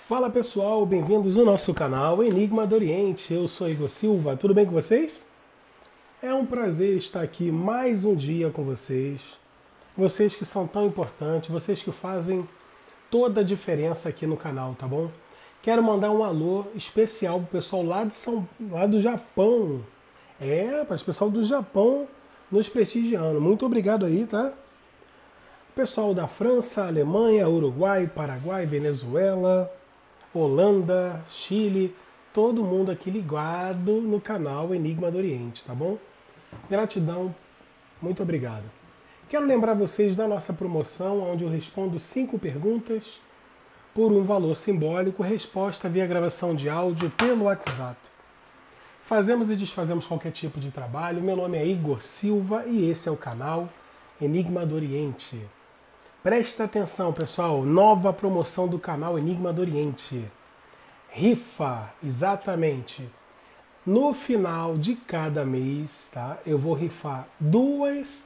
Fala pessoal, bem-vindos ao nosso canal Enigma do Oriente. Eu sou Igor Silva, tudo bem com vocês? É um prazer estar aqui mais um dia com vocês. Vocês que são tão importantes, vocês que fazem toda a diferença aqui no canal, tá bom? Quero mandar um alô especial pro pessoal lá do Japão. Para o pessoal do Japão nos prestigiando. Muito obrigado aí, tá? Pessoal da França, Alemanha, Uruguai, Paraguai, Venezuela, Holanda, Chile, todo mundo aqui ligado no canal Enigma do Oriente, tá bom? Gratidão, muito obrigado. Quero lembrar vocês da nossa promoção, onde eu respondo 5 perguntas por um valor simbólico, resposta via gravação de áudio pelo WhatsApp. Fazemos e desfazemos qualquer tipo de trabalho. Meu nome é Igor Silva e esse é o canal Enigma do Oriente. Presta atenção, pessoal, nova promoção do canal Enigma do Oriente. Rifa, exatamente. No final de cada mês, tá? Eu vou rifar duas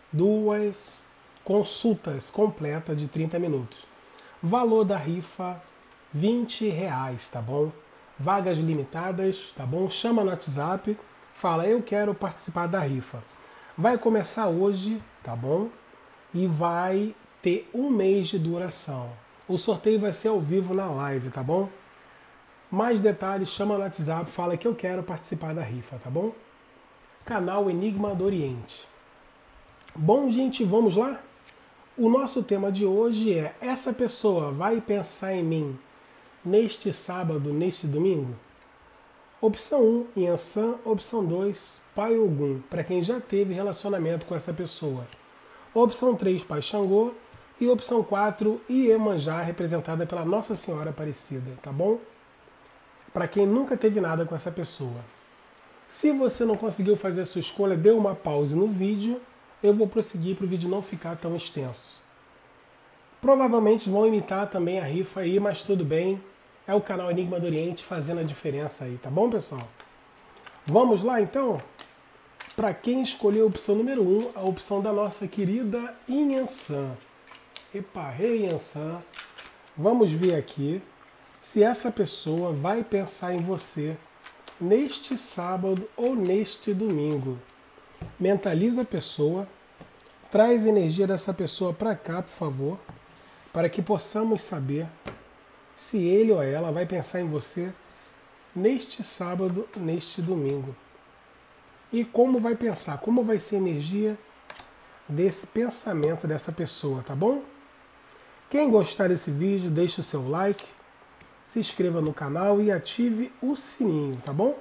consultas completas de 30 minutos. Valor da rifa, R$20, tá bom? Vagas limitadas, tá bom? Chama no WhatsApp, fala, eu quero participar da rifa. Vai começar hoje, tá bom? E vai ter um mês de duração. O sorteio vai ser ao vivo na live, tá bom? Mais detalhes, chama no WhatsApp, fala que eu quero participar da rifa, tá bom? Canal Enigma do Oriente. Bom, gente, vamos lá? O nosso tema de hoje é: essa pessoa vai pensar em mim neste sábado, neste domingo? Opção 1, Yansan. Opção 2, Pai Ogum, para quem já teve relacionamento com essa pessoa. Opção 3, Pai Xangô. E opção 4, Iemanjá, representada pela Nossa Senhora Aparecida, tá bom? Para quem nunca teve nada com essa pessoa. Se você não conseguiu fazer a sua escolha, dê uma pausa no vídeo. Eu vou prosseguir para o vídeo não ficar tão extenso. Provavelmente vão imitar também a rifa aí, mas tudo bem. É o canal Enigma do Oriente fazendo a diferença aí, tá bom, pessoal? Vamos lá, então? Para quem escolheu a opção número 1, a opção da nossa querida Yansan. Epa, Yansan. Vamos ver aqui se essa pessoa vai pensar em você neste sábado ou neste domingo. Mentaliza a pessoa, traz a energia dessa pessoa para cá, por favor, para que possamos saber se ele ou ela vai pensar em você neste sábado, neste domingo. E como vai pensar, como vai ser a energia desse pensamento dessa pessoa, tá bom? Quem gostar desse vídeo, deixe o seu like, se inscreva no canal e ative o sininho, tá bom?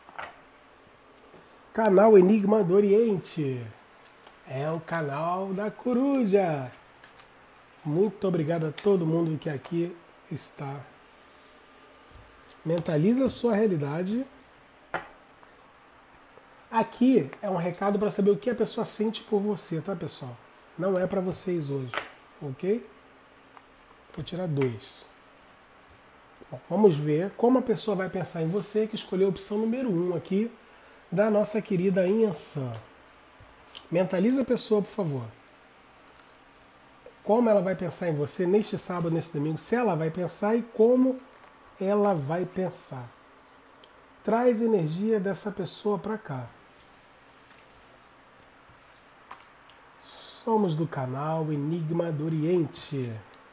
Canal Enigma do Oriente. É o canal da coruja. Muito obrigado a todo mundo que aqui está. Mentaliza a sua realidade. Aqui é um recado para saber o que a pessoa sente por você, tá, pessoal? Não é para vocês hoje, ok? Vou tirar 2. Bom, vamos ver como a pessoa vai pensar em você, que escolheu a opção número 1 aqui, da nossa querida Yansan. Mentaliza a pessoa, por favor. Como ela vai pensar em você neste sábado, neste domingo, se ela vai pensar e como ela vai pensar. Traz energia dessa pessoa para cá. Somos do canal Enigma do Oriente.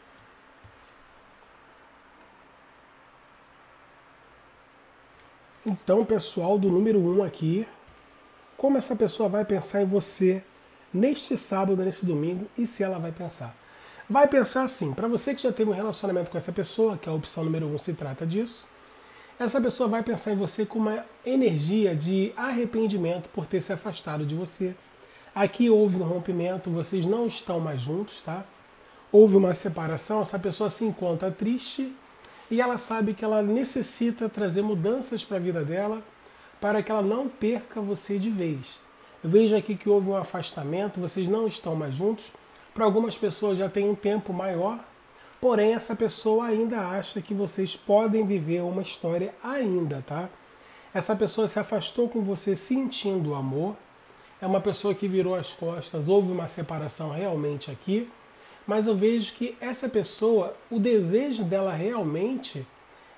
Então, pessoal do número 1 aqui, como essa pessoa vai pensar em você neste sábado, neste domingo, e se ela vai pensar? Vai pensar assim, para você que já teve um relacionamento com essa pessoa, que é a opção número 1 se trata disso, essa pessoa vai pensar em você com uma energia de arrependimento por ter se afastado de você. Aqui houve um rompimento, vocês não estão mais juntos, tá? Houve uma separação, essa pessoa se encontra triste e ela sabe que ela necessita trazer mudanças para a vida dela para que ela não perca você de vez. Eu vejo aqui que houve um afastamento, vocês não estão mais juntos. Para algumas pessoas já tem um tempo maior, porém essa pessoa ainda acha que vocês podem viver uma história ainda, tá? Essa pessoa se afastou com você sentindo amor, é uma pessoa que virou as costas, houve uma separação realmente aqui, mas eu vejo que essa pessoa, o desejo dela realmente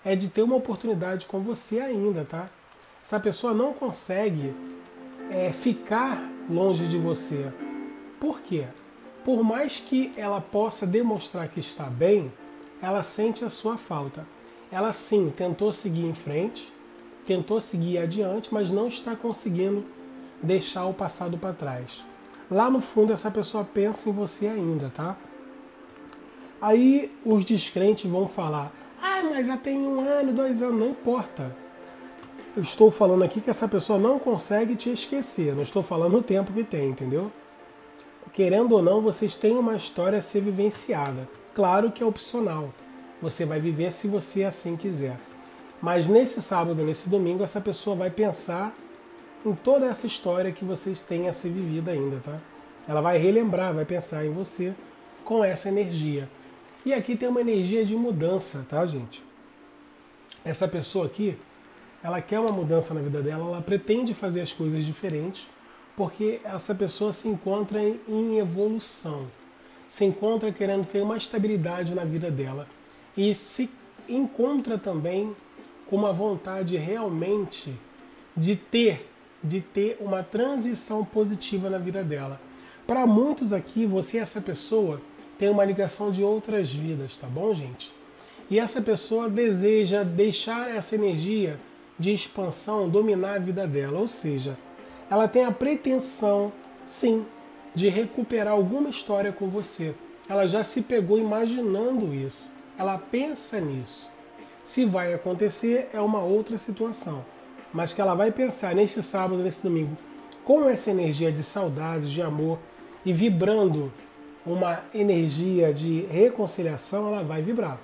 é de ter uma oportunidade com você ainda, tá? Essa pessoa não consegue ficar longe de você. Por quê? Por mais que ela possa demonstrar que está bem, ela sente a sua falta. Ela sim tentou seguir em frente, tentou seguir adiante, mas não está conseguindo deixar o passado para trás. Lá no fundo essa pessoa pensa em você ainda, tá? Aí os descrentes vão falar, mas já tem 1 ano, 2 anos, não importa. Eu estou falando aqui que essa pessoa não consegue te esquecer, não estou falando o tempo que tem, entendeu? Querendo ou não, vocês têm uma história a ser vivenciada. Claro que é opcional, você vai viver se você assim quiser. Mas nesse sábado, nesse domingo, essa pessoa vai pensar em toda essa história que vocês têm a ser vivida ainda, tá? Ela vai relembrar, vai pensar em você com essa energia. E aqui tem uma energia de mudança, tá, gente? Essa pessoa aqui, ela quer uma mudança na vida dela, ela pretende fazer as coisas diferentes, porque essa pessoa se encontra em evolução, se encontra querendo ter uma estabilidade na vida dela e se encontra também com uma vontade realmente de ter uma transição positiva na vida dela. Para muitos aqui, você e essa pessoa tem uma ligação de outras vidas, tá bom, gente? E essa pessoa deseja deixar essa energia de expansão dominar a vida dela, ou seja, ela tem a pretensão, sim, de recuperar alguma história com você. Ela já se pegou imaginando isso, ela pensa nisso. Se vai acontecer é uma outra situação, mas que ela vai pensar neste sábado, nesse domingo, com essa energia de saudade, de amor e vibrando uma energia de reconciliação, ela vai vibrar.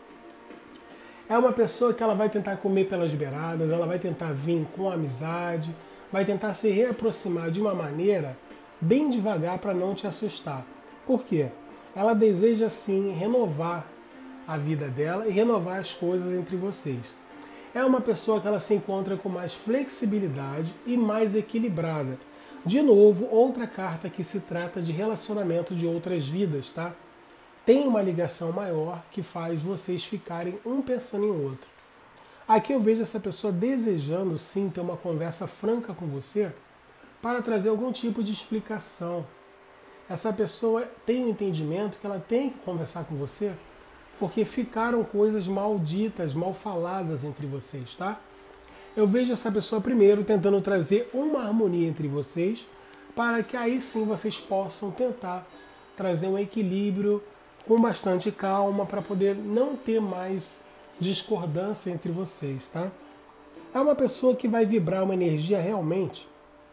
É uma pessoa que ela vai tentar comer pelas beiradas, ela vai tentar vir com amizade, vai tentar se reaproximar de uma maneira bem devagar para não te assustar. Por quê? Ela deseja sim renovar a vida dela e renovar as coisas entre vocês. É uma pessoa que ela se encontra com mais flexibilidade e mais equilibrada. De novo, outra carta que se trata de relacionamento de outras vidas, tá? Tem uma ligação maior que faz vocês ficarem um pensando em outro. Aqui eu vejo essa pessoa desejando sim ter uma conversa franca com você para trazer algum tipo de explicação. Essa pessoa tem um entendimento que ela tem que conversar com você porque ficaram coisas malditas, mal faladas entre vocês, tá? Eu vejo essa pessoa primeiro tentando trazer uma harmonia entre vocês para que aí sim vocês possam tentar trazer um equilíbrio com bastante calma para poder não ter mais discordância entre vocês, tá? É uma pessoa que vai vibrar uma energia realmente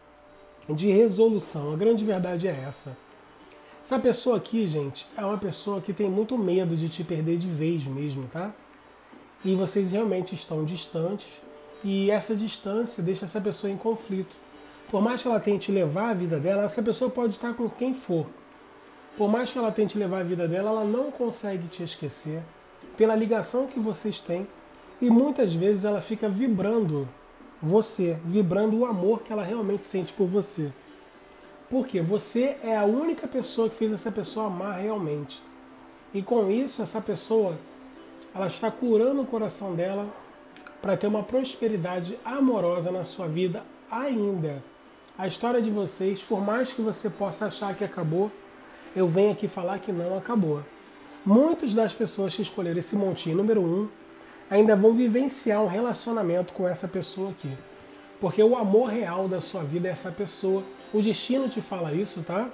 de resolução. A grande verdade é essa. Essa pessoa aqui, gente, é uma pessoa que tem muito medo de te perder de vez mesmo, tá? E vocês realmente estão distantes e essa distância deixa essa pessoa em conflito. Por mais que ela tente levar a vida dela, essa pessoa pode estar com quem for. Por mais que ela tente levar a vida dela, ela não consegue te esquecer pela ligação que vocês têm e muitas vezes ela fica vibrando você, vibrando o amor que ela realmente sente por você. Porque você é a única pessoa que fez essa pessoa amar realmente. E com isso, essa pessoa, ela está curando o coração dela para ter uma prosperidade amorosa na sua vida ainda. A história de vocês, por mais que você possa achar que acabou, eu venho aqui falar que não acabou. Muitas das pessoas que escolheram esse montinho número 1 ainda vão vivenciar um relacionamento com essa pessoa aqui. Porque o amor real da sua vida é essa pessoa. O destino te fala isso, tá?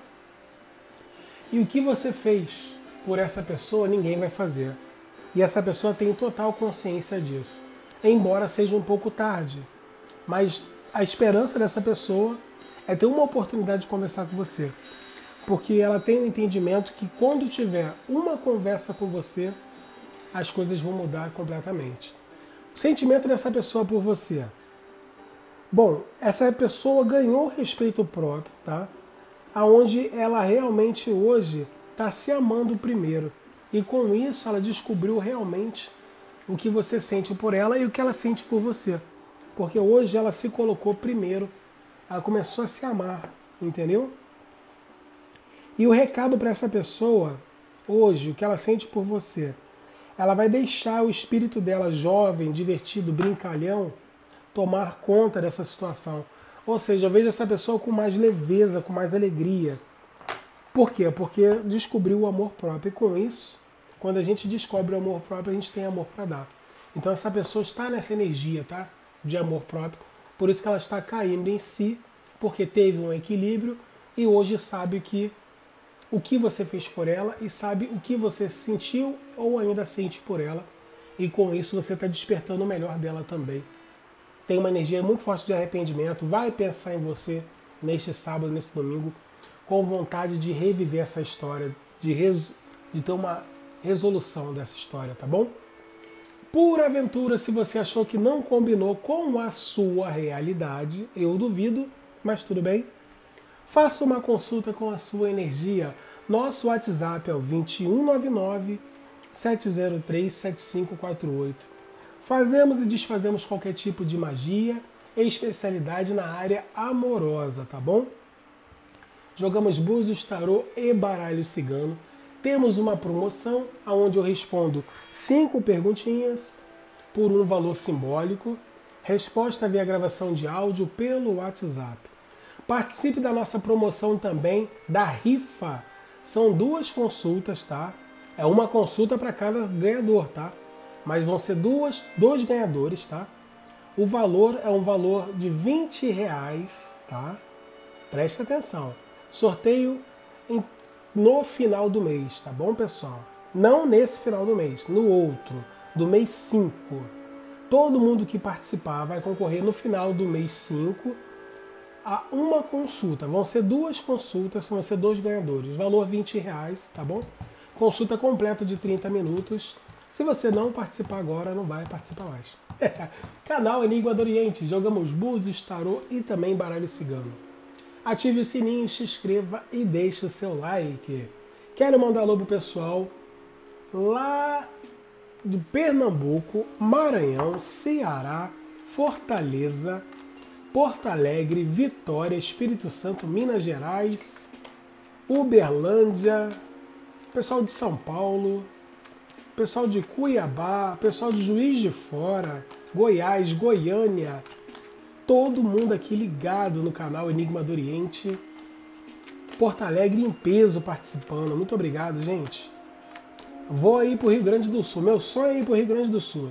E o que você fez por essa pessoa, ninguém vai fazer. E essa pessoa tem total consciência disso. Embora seja um pouco tarde. Mas a esperança dessa pessoa é ter uma oportunidade de conversar com você. Porque ela tem um entendimento que quando tiver uma conversa com você, as coisas vão mudar completamente. O sentimento dessa pessoa por você. Bom, essa pessoa ganhou respeito próprio, tá? Aonde ela realmente hoje está se amando primeiro. E com isso ela descobriu realmente o que você sente por ela e o que ela sente por você. Porque hoje ela se colocou primeiro, ela começou a se amar, entendeu? E o recado para essa pessoa, hoje, o que ela sente por você, ela vai deixar o espírito dela jovem, divertido, brincalhão, tomar conta dessa situação. Ou seja, eu vejo essa pessoa com mais leveza, com mais alegria. Por quê? Porque descobriu o amor próprio. E com isso, quando a gente descobre o amor próprio, a gente tem amor para dar. Então essa pessoa está nessa energia, tá? De amor próprio. Por isso que ela está caindo em si, porque teve um equilíbrio e hoje sabe que o que você fez por ela e sabe o que você sentiu ou ainda sente por ela. E com isso você está despertando o melhor dela também. Tem uma energia muito forte de arrependimento. Vai pensar em você neste sábado, nesse domingo, com vontade de reviver essa história, de ter uma resolução dessa história, tá bom? Por aventura, se você achou que não combinou com a sua realidade, eu duvido, mas tudo bem. Faça uma consulta com a sua energia. Nosso WhatsApp é o 2199-703-7548. Fazemos e desfazemos qualquer tipo de magia e especialidade na área amorosa, tá bom? Jogamos búzios, tarô e baralho cigano. Temos uma promoção onde eu respondo 5 perguntinhas por um valor simbólico. Resposta via gravação de áudio pelo WhatsApp. Participe da nossa promoção também da rifa. São 2 consultas, tá? É uma consulta para cada ganhador, tá? Mas vão ser dois ganhadores, tá? O valor é um valor de R$20, tá? Preste atenção. Sorteio no final do mês, tá bom, pessoal? Não nesse final do mês, no outro, do mês 5. Todo mundo que participar vai concorrer no final do mês 5 a uma consulta. Vão ser 2 consultas, vão ser 2 ganhadores. Valor R$20, tá bom? Consulta completa de 30 minutos. Se você não participar agora, não vai participar mais. Canal Enigma do Oriente. Jogamos búzios, tarô e também baralho cigano. Ative o sininho, se inscreva e deixe o seu like. Quero mandar alô pro pessoal lá de Pernambuco, Maranhão, Ceará, Fortaleza, Porto Alegre, Vitória, Espírito Santo, Minas Gerais, Uberlândia, pessoal de São Paulo, pessoal de Cuiabá, pessoal de Juiz de Fora, Goiás, Goiânia, todo mundo aqui ligado no canal Enigma do Oriente. Porto Alegre em peso participando. Muito obrigado, gente. Vou aí pro Rio Grande do Sul. Meu sonho é ir pro Rio Grande do Sul.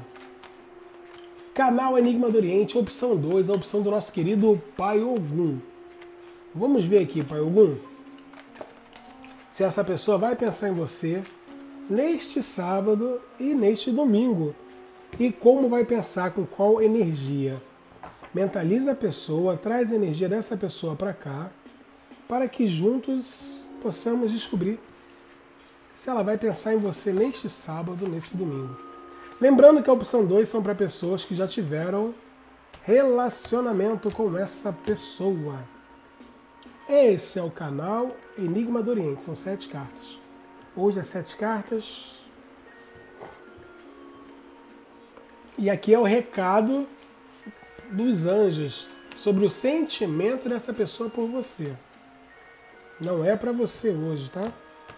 Canal Enigma do Oriente, opção 2, a opção do nosso querido Pai Ogum. Vamos ver aqui, Pai Ogum, se essa pessoa vai pensar em você neste sábado e neste domingo. E como vai pensar, com qual energia. Mentaliza a pessoa, traz a energia dessa pessoa para cá, para que juntos possamos descobrir se ela vai pensar em você neste sábado, nesse domingo. Lembrando que a opção 2 são para pessoas que já tiveram relacionamento com essa pessoa. Esse é o canal Enigma do Oriente, são 7 cartas. Hoje é 7 cartas. E aqui é o recado dos anjos sobre o sentimento dessa pessoa por você. Não é para você hoje, tá?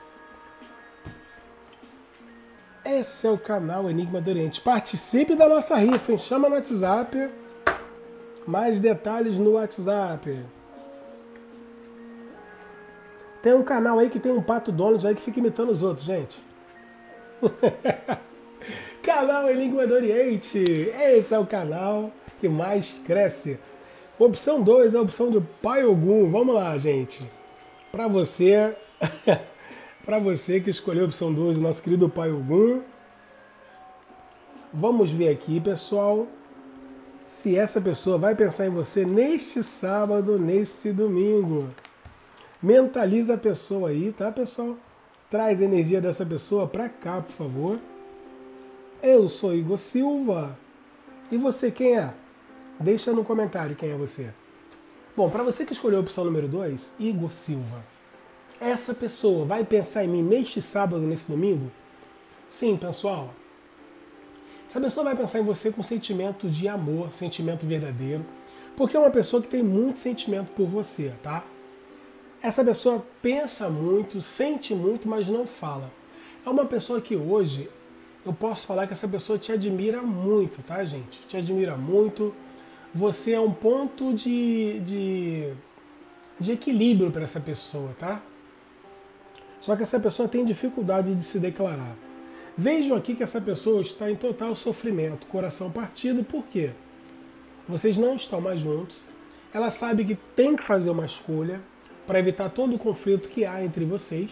Esse é o canal Enigma do Oriente. Participe da nossa rifa, hein? Chama no WhatsApp. Mais detalhes no WhatsApp. Tem um canal aí que tem um Pato Donald aí que fica imitando os outros, gente. Canal Enigma do Oriente. Esse é o canal que mais cresce. Opção 2 é a opção do Pai Ogum. Vamos lá, gente. Para você, para você que escolheu a opção 2, o nosso querido Pai Ogum. Vamos ver aqui, pessoal, se essa pessoa vai pensar em você neste sábado, neste domingo. Mentaliza a pessoa aí, tá, pessoal? Traz a energia dessa pessoa para cá, por favor. Eu sou Igor Silva. E você quem é? Deixa no comentário quem é você. Bom, para você que escolheu a opção número 2, Igor Silva. Essa pessoa vai pensar em mim neste sábado, nesse domingo? Sim, pessoal. Essa pessoa vai pensar em você com sentimento de amor, sentimento verdadeiro. Porque é uma pessoa que tem muito sentimento por você, tá? Essa pessoa pensa muito, sente muito, mas não fala. É uma pessoa que hoje eu posso falar que essa pessoa te admira muito, tá, gente? Te admira muito. Você é um ponto de equilíbrio para essa pessoa, tá? Só que essa pessoa tem dificuldade de se declarar. Vejo aqui que essa pessoa está em total sofrimento, coração partido, por quê? Vocês não estão mais juntos. Ela sabe que tem que fazer uma escolha para evitar todo o conflito que há entre vocês.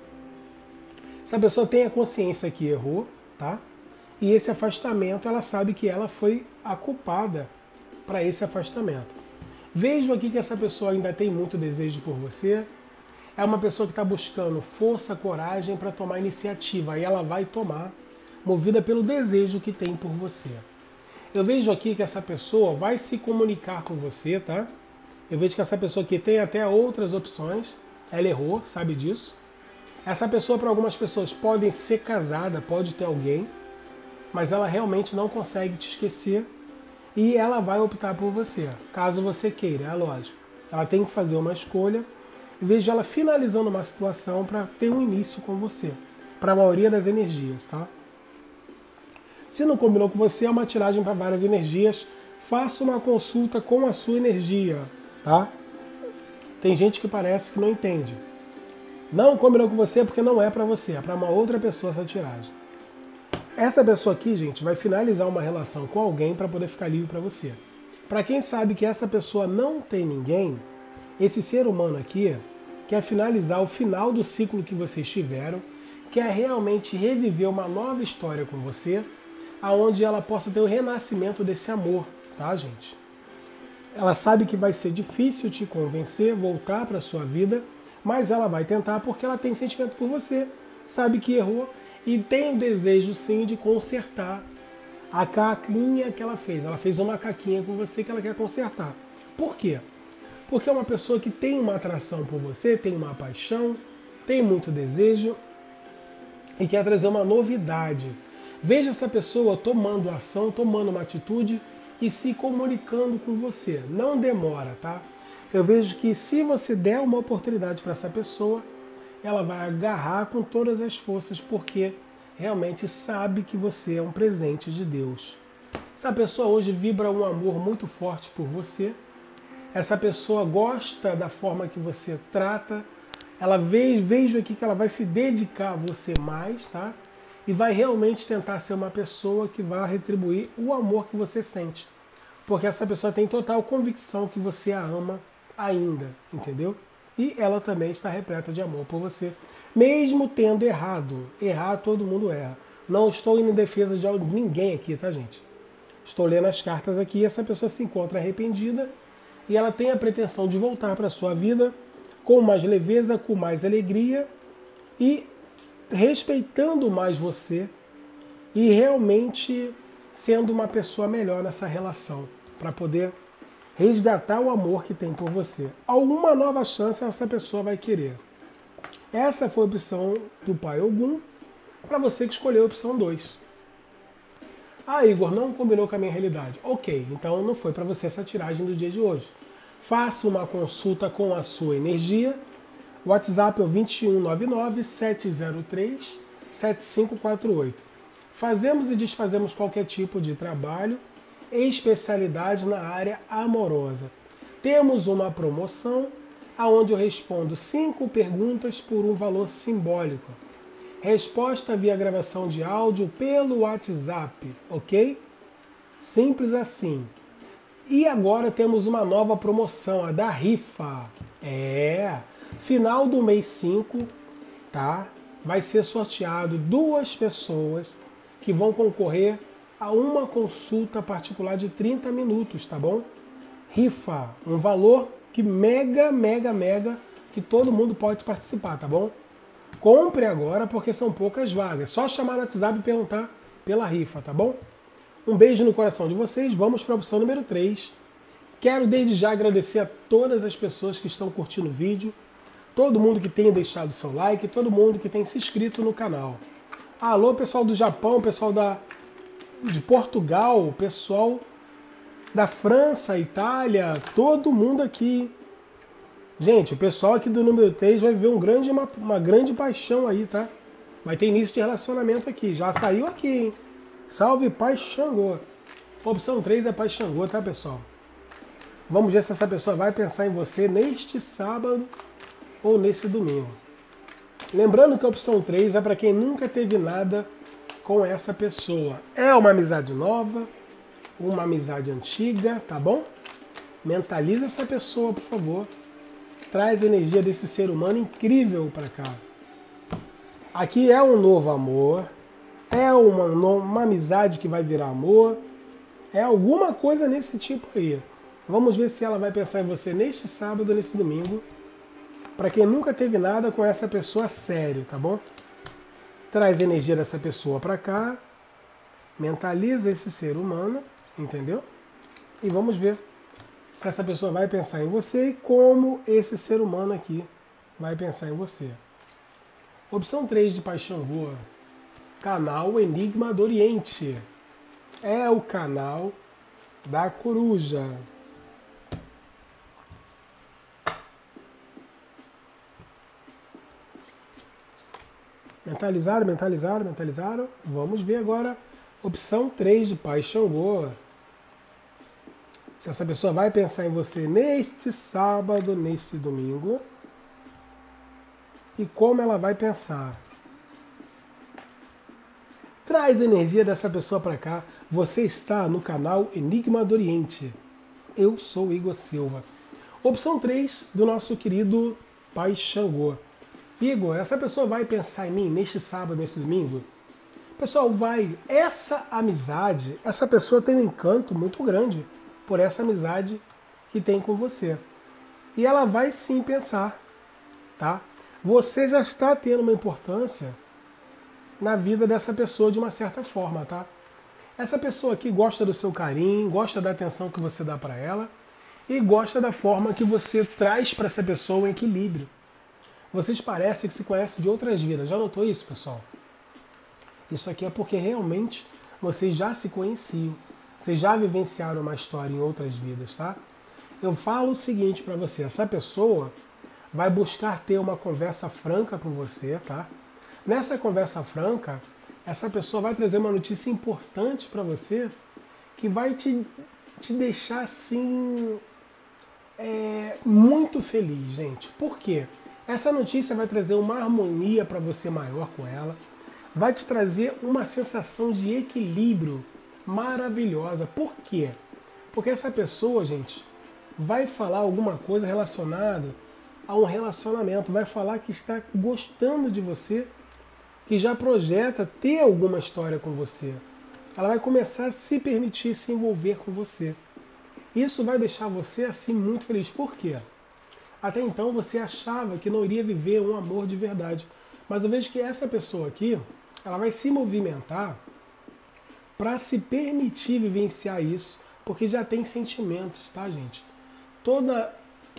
Essa pessoa tem a consciência que errou, tá? E esse afastamento, ela sabe que ela foi a culpada para esse afastamento. Vejo aqui que essa pessoa ainda tem muito desejo por você. É uma pessoa que está buscando força, coragem para tomar iniciativa. E ela vai tomar, movida pelo desejo que tem por você. Eu vejo aqui que essa pessoa vai se comunicar com você, tá? Eu vejo que essa pessoa aqui tem até outras opções. Ela errou, sabe disso. Essa pessoa, para algumas pessoas, pode ser casada, pode ter alguém, mas ela realmente não consegue te esquecer e ela vai optar por você, caso você queira, é lógico. Ela tem que fazer uma escolha e vejo ela finalizando uma situação para ter um início com você, para a maioria das energias, tá? Se não combinou com você, é uma tiragem para várias energias. Faça uma consulta com a sua energia, tá? Tem gente que parece que não entende. Não combinou com você porque não é para você, é para uma outra pessoa essa tiragem. Essa pessoa aqui, gente, vai finalizar uma relação com alguém para poder ficar livre para você. Para quem sabe que essa pessoa não tem ninguém, esse ser humano aqui quer finalizar o final do ciclo que vocês tiveram, quer realmente reviver uma nova história com você, aonde ela possa ter o renascimento desse amor, tá, gente? Ela sabe que vai ser difícil te convencer, voltar para sua vida, mas ela vai tentar porque ela tem sentimento por você, sabe que errou e tem o desejo sim de consertar a caquinha que ela fez. Ela fez uma caquinha com você que ela quer consertar. Por quê? Porque é uma pessoa que tem uma atração por você, tem uma paixão, tem muito desejo e quer trazer uma novidade. Veja essa pessoa tomando ação, tomando uma atitude e se comunicando com você. Não demora, tá? Eu vejo que se você der uma oportunidade para essa pessoa, ela vai agarrar com todas as forças, porque realmente sabe que você é um presente de Deus. Essa pessoa hoje vibra um amor muito forte por você. Essa pessoa gosta da forma que você trata. Vejo aqui que ela vai se dedicar a você mais, tá? E vai realmente tentar ser uma pessoa que vai retribuir o amor que você sente. Porque essa pessoa tem total convicção que você a ama ainda, entendeu? E ela também está repleta de amor por você, mesmo tendo errado. Errar todo mundo erra. Não estou indo em defesa de ninguém aqui, tá, gente? Estou lendo as cartas aqui e essa pessoa se encontra arrependida e ela tem a pretensão de voltar para a sua vida com mais leveza, com mais alegria e respeitando mais você e realmente sendo uma pessoa melhor nessa relação, para poder resgatar o amor que tem por você. Alguma nova chance essa pessoa vai querer. Essa foi a opção do Pai Ogum, para você que escolheu a opção 2. Ah, Igor, não combinou com a minha realidade. Ok, então não foi para você essa tiragem do dia de hoje. Faça uma consulta com a sua energia. O WhatsApp é o 2199-703-7548. Fazemos e desfazemos qualquer tipo de trabalho, especialidade na área amorosa. Temos uma promoção onde eu respondo 5 perguntas por um valor simbólico. Resposta via gravação de áudio pelo WhatsApp, ok? Simples assim. E agora temos uma nova promoção, a da rifa. Final do mês 5, tá? Vai ser sorteado 2 pessoas que vão concorrer a uma consulta particular de 30 minutos, tá bom? Rifa, um valor que mega, que todo mundo pode participar, tá bom? Compre agora porque são poucas vagas. Só chamar no WhatsApp e perguntar pela rifa, tá bom? Um beijo no coração de vocês. Vamos para a opção número 3. Quero desde já agradecer a todas as pessoas que estão curtindo o vídeo, todo mundo que tem deixado seu like, todo mundo que tem se inscrito no canal. Alô, pessoal do Japão, pessoal de Portugal, pessoal da França, Itália, todo mundo aqui. Gente, o pessoal aqui do número 3 vai ver uma grande paixão aí, tá? Vai ter início de relacionamento aqui. Já saiu aqui, hein? Salve Pai Xangô. Opção 3 é Pai Xangô, tá, pessoal? Vamos ver se essa pessoa vai pensar em você neste sábado ou nesse domingo. Lembrando que a opção 3 é para quem nunca teve nada com essa pessoa. É uma amizade nova, uma amizade antiga, tá bom? Mentaliza essa pessoa, por favor. Traz a energia desse ser humano incrível para cá. Aqui é um novo amor, é uma amizade que vai virar amor, é alguma coisa nesse tipo aí. Vamos ver se ela vai pensar em você neste sábado ou nesse domingo. Para quem nunca teve nada com essa pessoa sério, tá bom? Traz a energia dessa pessoa para cá, mentaliza esse ser humano, entendeu? E vamos ver se essa pessoa vai pensar em você e como esse ser humano aqui vai pensar em você. Opção 3 de Pai Xangô, canal Enigma do Oriente. É o canal da coruja. Mentalizaram, mentalizaram, mentalizaram. Vamos ver agora. Opção 3 de Pai Xangô. Se essa pessoa vai pensar em você neste sábado, neste domingo. E como ela vai pensar. Traz a energia dessa pessoa para cá. Você está no canal Enigma do Oriente. Eu sou Igor Silva. Opção 3 do nosso querido Pai Xangô. Igor, essa pessoa vai pensar em mim neste sábado, neste domingo? Pessoal, vai. Essa amizade, essa pessoa tem um encanto muito grande por essa amizade que tem com você. E ela vai sim pensar, tá? Você já está tendo uma importância na vida dessa pessoa de uma certa forma, tá? Essa pessoa aqui gosta do seu carinho, gosta da atenção que você dá para ela e gosta da forma que você traz para essa pessoa um equilíbrio. Vocês parecem que se conhecem de outras vidas. Já notou isso, pessoal? Isso aqui é porque realmente vocês já se conheciam. Vocês já vivenciaram uma história em outras vidas, tá? Eu falo o seguinte para você. Essa pessoa vai buscar ter uma conversa franca com você, tá? Nessa conversa franca, essa pessoa vai trazer uma notícia importante para você que vai te deixar, assim, muito feliz, gente. Por quê? Essa notícia vai trazer uma harmonia para você maior com ela, vai te trazer uma sensação de equilíbrio maravilhosa. Por quê? Porque essa pessoa, gente, vai falar alguma coisa relacionada a um relacionamento, vai falar que está gostando de você, que já projeta ter alguma história com você. Ela vai começar a se permitir se envolver com você. Isso vai deixar você assim muito feliz. Por quê? Até então você achava que não iria viver um amor de verdade. Mas eu vejo que essa pessoa aqui, ela vai se movimentar para se permitir vivenciar isso, porque já tem sentimentos, tá, gente? Toda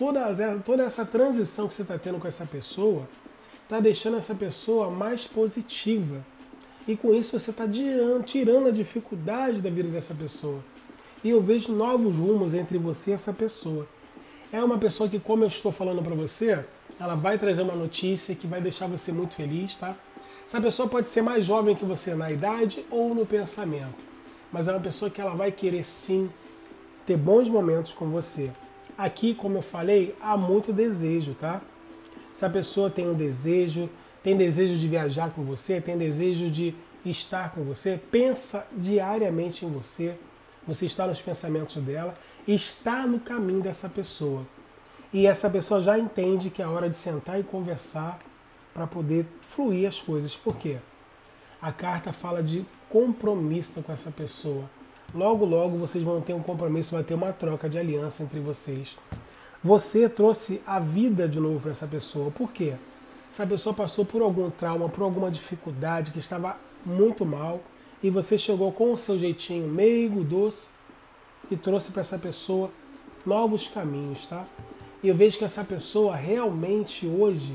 essa transição que você está tendo com essa pessoa está deixando essa pessoa mais positiva. E com isso você está tirando a dificuldade da vida dessa pessoa. E eu vejo novos rumos entre você e essa pessoa. É uma pessoa que, como eu estou falando para você, ela vai trazer uma notícia que vai deixar você muito feliz, tá? Essa pessoa pode ser mais jovem que você na idade ou no pensamento, mas é uma pessoa que ela vai querer sim ter bons momentos com você. Aqui, como eu falei, há muito desejo, tá? Essa pessoa tem desejo de viajar com você, tem desejo de estar com você, pensa diariamente em você, você está nos pensamentos dela, está no caminho dessa pessoa. E essa pessoa já entende que é hora de sentar e conversar para poder fluir as coisas. Por quê? A carta fala de compromisso com essa pessoa. Logo, logo vocês vão ter um compromisso, vai ter uma troca de aliança entre vocês. Você trouxe a vida de novo para essa pessoa. Por quê? Essa pessoa passou por algum trauma, por alguma dificuldade, que estava muito mal, e você chegou com o seu jeitinho meigo, doce, e trouxe para essa pessoa novos caminhos, tá? E eu vejo que essa pessoa realmente hoje,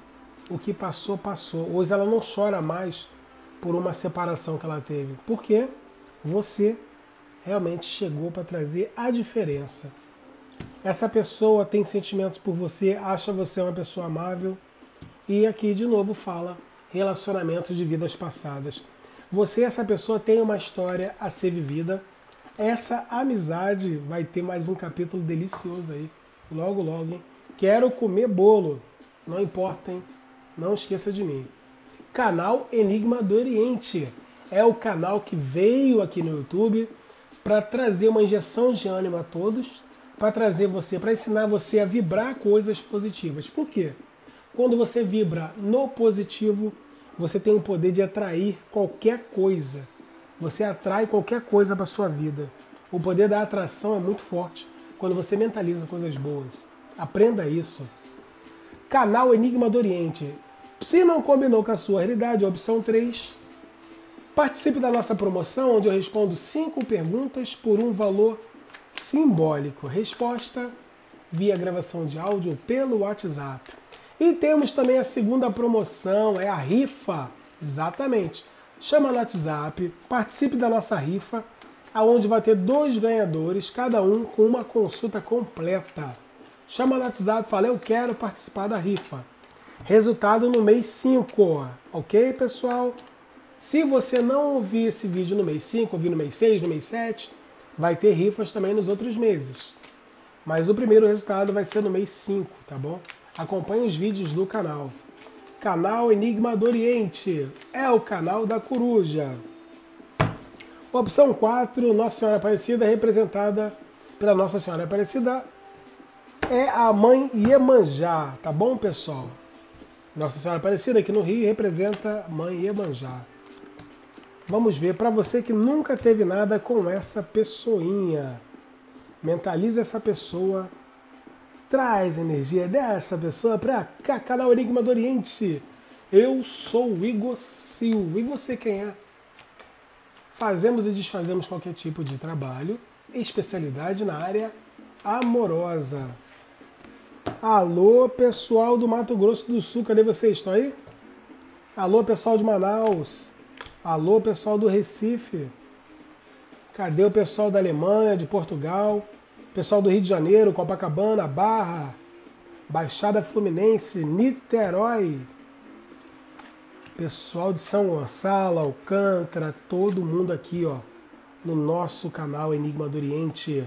o que passou, passou. Hoje ela não chora mais por uma separação que ela teve. Por quê? Você realmente chegou para trazer a diferença. Essa pessoa tem sentimentos por você, acha você uma pessoa amável. E aqui de novo fala relacionamentos de vidas passadas. Você e essa pessoa tem uma história a ser vivida. Essa amizade vai ter mais um capítulo delicioso aí. Logo, logo, hein? Quero comer bolo. Não importa, hein? Não esqueça de mim. Canal Enigma do Oriente. É o canal que veio aqui no YouTube para trazer uma injeção de ânimo a todos, para ensinar você a vibrar coisas positivas. Por quê? Quando você vibra no positivo, você tem o poder de atrair qualquer coisa. Você atrai qualquer coisa para sua vida. O poder da atração é muito forte quando você mentaliza coisas boas. Aprenda isso. Canal Enigma do Oriente. Se não combinou com a sua realidade, opção 3. Participe da nossa promoção, onde eu respondo 5 perguntas por um valor simbólico. Resposta via gravação de áudio pelo WhatsApp. E temos também a segunda promoção, é a rifa. Exatamente. Chama no WhatsApp, participe da nossa rifa, onde vai ter 2 ganhadores, cada um com uma consulta completa. Chama no WhatsApp, fala, eu quero participar da rifa. Resultado no mês 5, ok, pessoal? Se você não ouvir esse vídeo no mês 5, ouvir no mês 6, no mês 7, vai ter rifas também nos outros meses. Mas o primeiro resultado vai ser no mês 5, tá bom? Acompanhe os vídeos do canal. Canal Enigma do Oriente. É o canal da coruja. Opção 4, Nossa Senhora Aparecida, representada pela Nossa Senhora Aparecida, é a Mãe Iemanjá, tá bom, pessoal? Nossa Senhora Aparecida aqui no Rio representa a Mãe Iemanjá. Vamos ver, para você que nunca teve nada com essa pessoinha, mentaliza essa pessoa, traz energia dessa pessoa para cá, canal Enigma do Oriente. Eu sou o Igor Silva, e você quem é? Fazemos e desfazemos qualquer tipo de trabalho, especialidade na área amorosa. Alô, pessoal do Mato Grosso do Sul, cadê vocês? Estão aí? Alô, pessoal de Manaus. Alô, pessoal do Recife. Cadê o pessoal da Alemanha, de Portugal? Pessoal do Rio de Janeiro, Copacabana, Barra, Baixada Fluminense, Niterói. Pessoal de São Gonçalo, Alcântara, todo mundo aqui, ó, no nosso canal Enigma do Oriente.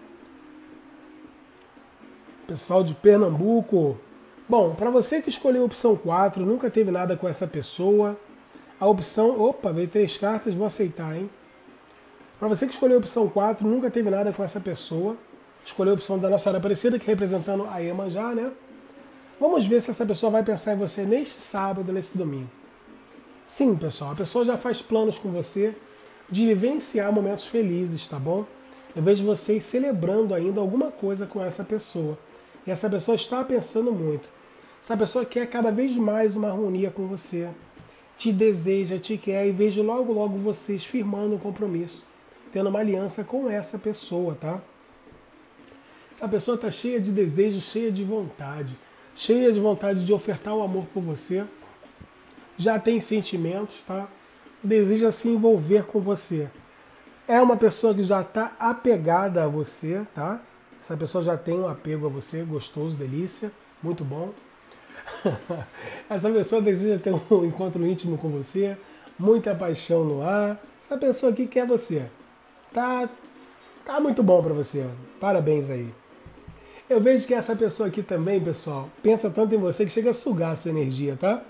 Pessoal de Pernambuco. Bom, para você que escolheu a opção 4, nunca teve nada com essa pessoa, a opção... Opa, veio 3 cartas, vou aceitar, hein? Para você que escolheu a opção 4, nunca teve nada com essa pessoa, escolheu a opção da Nossa Senhora Aparecida, que representando a Iemanjá, né? Vamos ver se essa pessoa vai pensar em você neste sábado, nesse domingo. Sim, pessoal, a pessoa já faz planos com você de vivenciar momentos felizes, tá bom? Eu vejo vocês celebrando ainda alguma coisa com essa pessoa. E essa pessoa está pensando muito. Essa pessoa quer cada vez mais uma harmonia com você. Te deseja, te quer, e vejo logo, logo vocês firmando um compromisso, tendo uma aliança com essa pessoa, tá? Essa pessoa está cheia de desejo, cheia de vontade de ofertar o amor por você. Já tem sentimentos, tá? Deseja se envolver com você. É uma pessoa que já está apegada a você, tá? Essa pessoa já tem um apego a você, gostoso, delícia, muito bom. Essa pessoa deseja ter um encontro íntimo com você, muita paixão no ar. Essa pessoa aqui quer você. Tá muito bom para você. Parabéns aí. Eu vejo que essa pessoa aqui também, pessoal, pensa tanto em você que chega a sugar a sua energia, tá?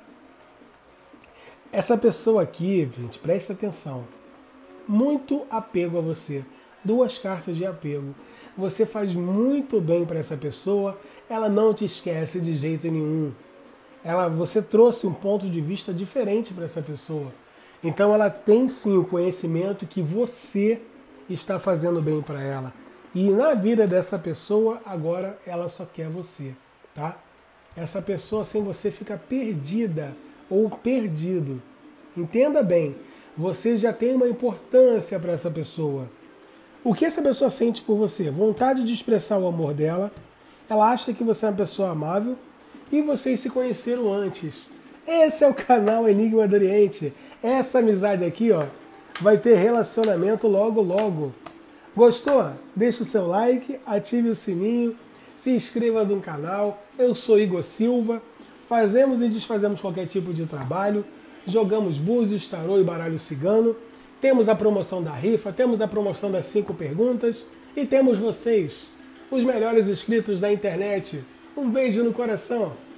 Essa pessoa aqui, gente, presta atenção. Muito apego a você. 2 cartas de apego. Você faz muito bem para essa pessoa, ela não te esquece de jeito nenhum. Você trouxe um ponto de vista diferente para essa pessoa. Então ela tem sim o conhecimento que você está fazendo bem para ela. E na vida dessa pessoa, agora ela só quer você, tá? Essa pessoa sem você fica perdida ou perdido. Entenda bem, você já tem uma importância para essa pessoa. O que essa pessoa sente por você? Vontade de expressar o amor dela. Ela acha que você é uma pessoa amável e vocês se conheceram antes. Esse é o canal Enigma do Oriente. Essa amizade aqui, ó, vai ter relacionamento logo, logo. Gostou? Deixe o seu like, ative o sininho, se inscreva no canal. Eu sou Igor Silva. Fazemos e desfazemos qualquer tipo de trabalho jogamos búzios, tarô e baralho cigano. Temos a promoção da rifa, temos a promoção das 5 perguntas e temos vocês, os melhores inscritos da internet. Um beijo no coração!